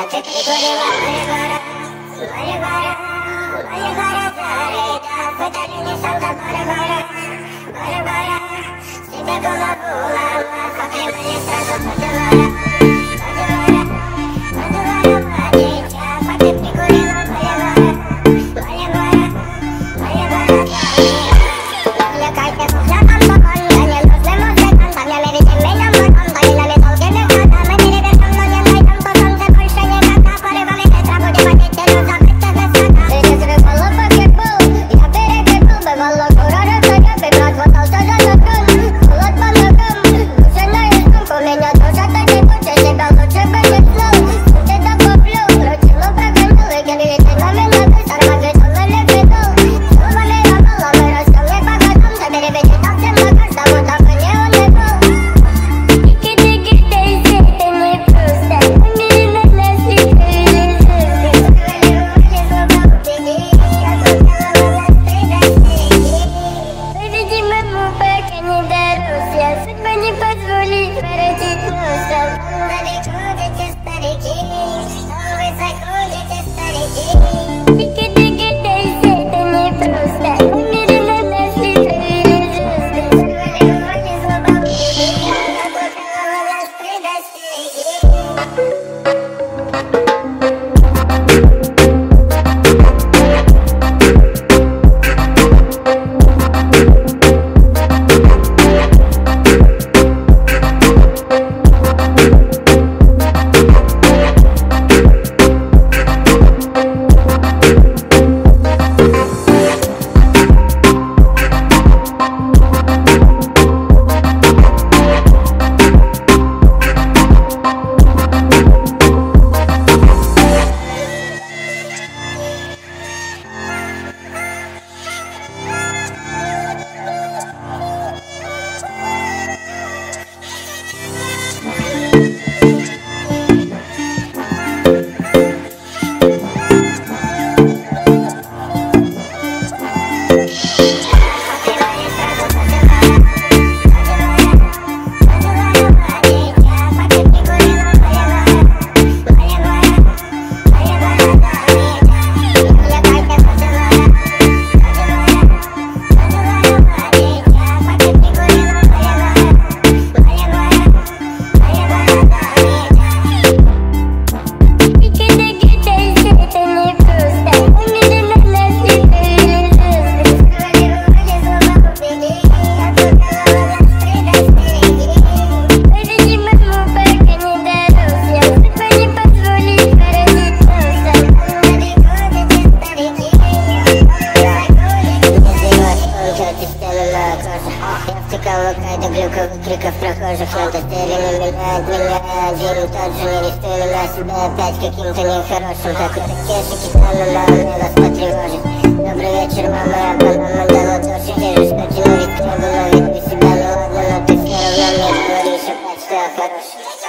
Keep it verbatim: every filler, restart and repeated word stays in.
Криков прохожих, надо стелями меняет меня. Один и тот же, не рискую на себя опять каким-то нехорошим. Так вот кешики стану, мама мне вас потревожит. Добрый вечер, мама, я по-моему дала дождь. Вижу, что тяну ведь не было, ведь бы себя, ну ладно, но ты все равно мне говоришь опять, что я хороший.